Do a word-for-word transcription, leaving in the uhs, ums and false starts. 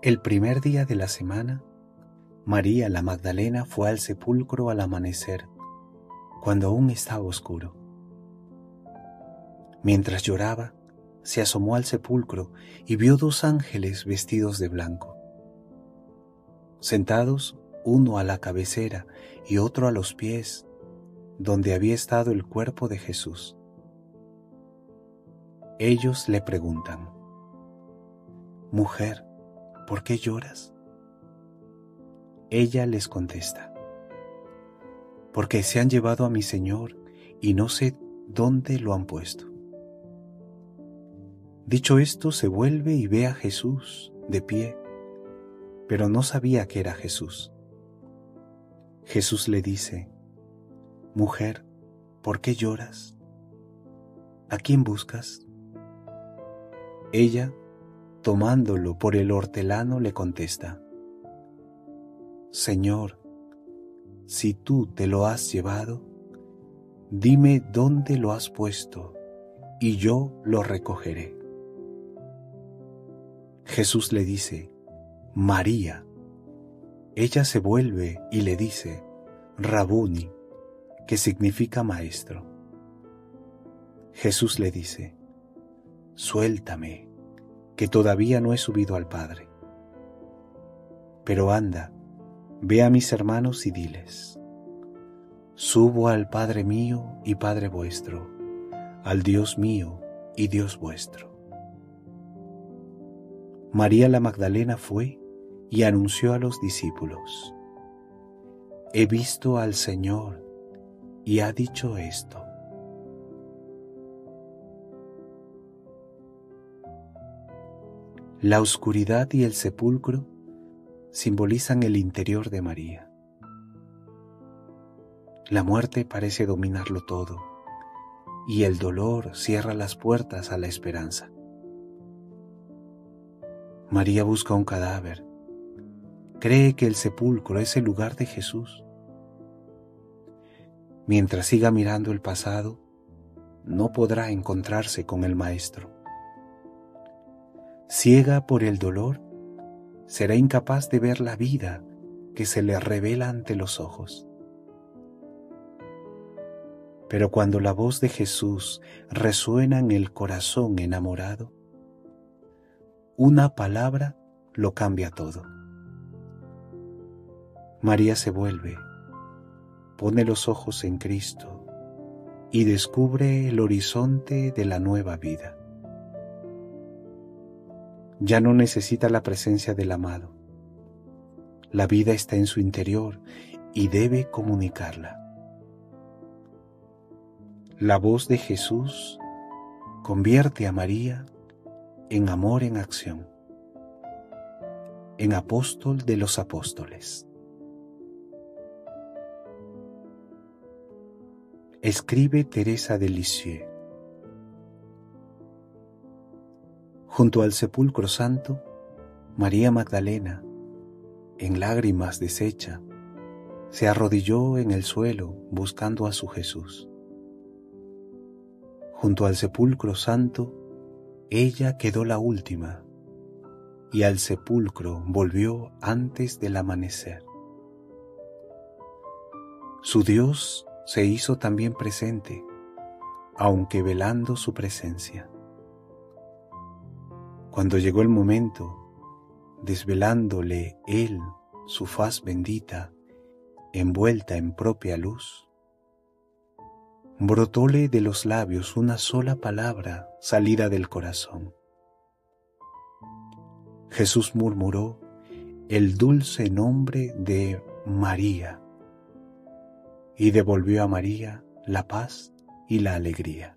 El primer día de la semana, María la Magdalena fue al sepulcro al amanecer, cuando aún estaba oscuro. Mientras lloraba, se asomó al sepulcro y vio dos ángeles vestidos de blanco, sentados uno a la cabecera y otro a los pies, donde había estado el cuerpo de Jesús. Ellos le preguntan: «Mujer, ¿por qué lloras?». Ella les contesta: «Porque se han llevado a mi Señor y no sé dónde lo han puesto». Dicho esto, se vuelve y ve a Jesús de pie, pero no sabía que era Jesús. Jesús le dice: «Mujer, ¿por qué lloras? ¿A quién buscas?». Ella, tomándolo por el hortelano, le contesta: «Señor, si tú te lo has llevado, dime dónde lo has puesto y yo lo recogeré». Jesús le dice: «María». Ella se vuelve y le dice: «Rabuni», que significa maestro. Jesús le dice: «Suéltame, que todavía no he subido al Padre. Pero anda, ve a mis hermanos y diles: subo al Padre mío y Padre vuestro, al Dios mío y Dios vuestro». María la Magdalena fue y anunció a los discípulos: «He visto al Señor y ha dicho esto». La oscuridad y el sepulcro simbolizan el interior de María. La muerte parece dominarlo todo y el dolor cierra las puertas a la esperanza. María busca un cadáver. Cree que el sepulcro es el lugar de Jesús. Mientras siga mirando el pasado, no podrá encontrarse con el Maestro. Ciega por el dolor, será incapaz de ver la vida que se le revela ante los ojos. Pero cuando la voz de Jesús resuena en el corazón enamorado, una palabra lo cambia todo. María se vuelve, pone los ojos en Cristo y descubre el horizonte de la nueva vida. Ya no necesita la presencia del amado. La vida está en su interior y debe comunicarla. La voz de Jesús convierte a María en amor en acción, en apóstol de los apóstoles. Escribe Teresa de Lisieux. Junto al sepulcro santo, María Magdalena, en lágrimas deshecha, se arrodilló en el suelo buscando a su Jesús. Junto al sepulcro santo, ella quedó la última, y al sepulcro volvió antes del amanecer. Su Dios se hizo también presente, aunque velando su presencia. Cuando llegó el momento, desvelándole Él su faz bendita, envuelta en propia luz, brotóle de los labios una sola palabra salida del corazón. Jesús murmuró el dulce nombre de María y devolvió a María la paz y la alegría.